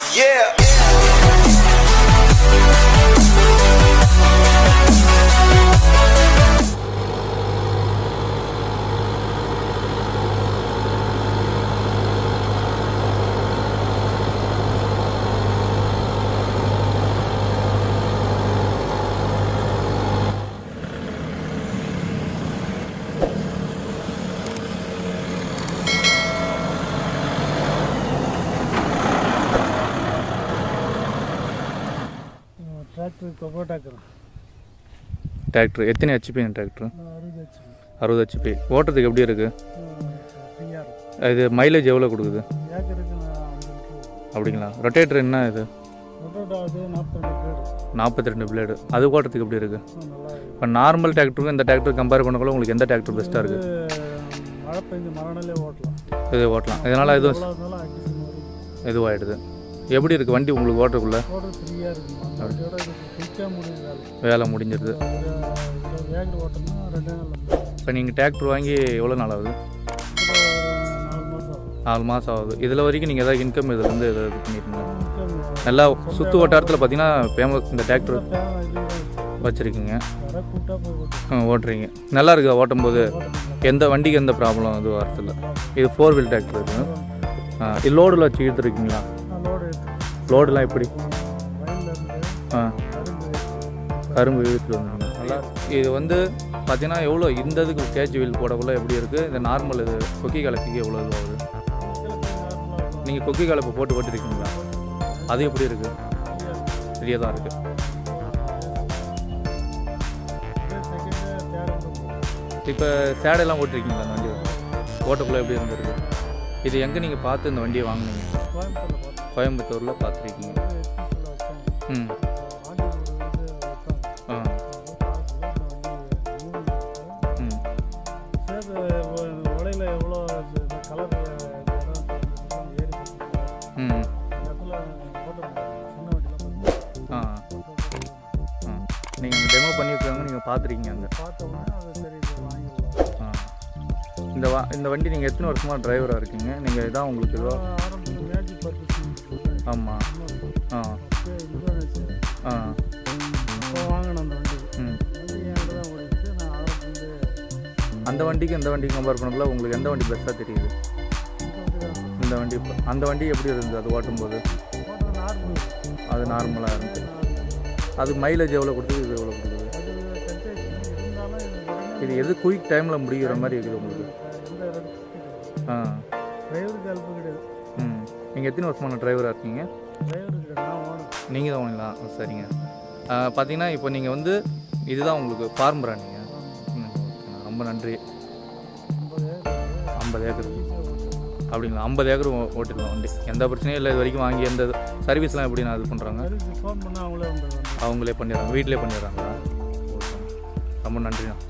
Yeah. Koboto tractor. எத்தனை HP tractor? 60 HP. ஓட்டுறதுக்கு எப்படி இருக்கு? இது மைலேஜ் எவ்வளவு கொடுக்குது? அப்படிங்களா? ரொட்டேட்டர் என்ன இது? Rotator 42 blade. அது ஓட்டுறதுக்கு எப்படி இருக்கு? இப்போ நார்மல் டிராக்டருக்கும் இந்த டிராக்டர் கம்பேர் பண்ணக்குள்ள உங்களுக்கு எந்த டிராக்டர் பெஸ்ட்டாக இருக்குது? மழை பெஞ்சு மழைனாலே ஓட்டலாம். இது ஓட்டலாம். இதனால் இதுவாகிடுது. எப்படி இருக்குது வண்டி உங்களுக்கு ஓட்டுறதுக்குள்ள? வேலை முடிஞ்சிருது. இப்போ நீங்கள் டிராக்டர் வாங்கி எவ்வளோ நாள் ஆகுது? 4 மாதம் ஆகுது. இதில் வரைக்கும் நீங்கள் எதாவது இன்கம் இதில் வந்து எதாவது இது பண்ணியிருக்கீங்க? நல்லா சுற்று வட்டாரத்தில் பார்த்தீங்கன்னா ஃபேமஸ் இந்த டிராக்டர் வச்சுருக்கீங்க, ஓட்டுறீங்க. நல்லா இருக்குது ஓட்டும்போது. எந்த வண்டிக்கு எந்த ப்ராப்ளம் இது வரதில்லை. இது 4 வீல் டிராக்டர் இருக்குது. இது லோடில் வச்சு இழுத்துருக்கீங்களா? லோடுலாம் எப்படி? கரும்பு இழுத்துட்டு வந்துருங்க. நல்லா இது வந்து பார்த்தீங்கன்னா எவ்வளோ இந்த இதுக்கு கேஜ் வீல் போடக்குள்ள எப்படி இருக்குது? இந்த நார்மல் இது கொக்கி கலப்பிக்கு எவ்வளோ இது ஆகுது? நீங்கள் கொக்கி கலப்பு போட்டு ஓட்டிருக்கீங்களா? அது எப்படி இருக்குது? சரியாக தான் இருக்குது. இப்போ சேடெல்லாம் ஓட்டிருக்கீங்களா அந்த வண்டி? ஓட்டக்குள்ளே எப்படி இருந்திருக்கு? இது எங்கே நீங்கள் பார்த்து இந்த வண்டியை வாங்கினீங்க? கோயம்புத்தூரில் பார்த்துருக்கீங்க. ம் நீங்கள் டெமோ பண்ணியிருக்காங்க, நீங்கள் பார்த்துருக்கீங்க அங்கே? இந்த வண்டி நீங்கள் எத்தனை வருஷமாக டிரைவராக இருக்கீங்க? நீங்கள் இதான் உங்களுக்கு இதுவா? ஆமாம். அந்த வண்டிக்கு இந்த வண்டிக்கு கம்பேர் பண்ணக்குள்ள உங்களுக்கு எந்த வண்டி பெஸ்ட்டாக தெரியுது? இந்த வண்டி. அந்த வண்டி எப்படி இருந்தது அது ஓட்டும்போது? அது நார்மலாக இருந்துச்சு. அது மைலேஜ் எவ்வளோ கொடுக்குது, இது எவ்வளோ கொடுக்குது? இது எது குயிக் டைமில் முடிகிற மாதிரி இருக்குது உங்களுக்கு? நீங்கள் எத்தனை வருஷமான டிரைவராக இருக்கீங்க? நீங்கள் தான் ஓனீங்களா? சரிங்க. பார்த்தீங்கன்னா இப்போ நீங்கள் வந்து இதுதான் உங்களுக்கு ஃபார்மரா நீங்கள்? ரொம்ப நன்றி. 50 ஏக்கர் அப்படிங்களா? 50 ஏக்கர் ஓட்டிருக்கோம் வண்டி. எந்த பிரச்சனையும் இல்லை இது வரைக்கும். வாங்கி எந்த சர்வீஸ்லாம் எப்படி நான் இது பண்ணுறாங்க? அவங்களே பண்ணிடுறாங்க, வீட்டிலே பண்ணிடுறாங்களா? ஓகே, ரொம்ப நன்றிண்ணா.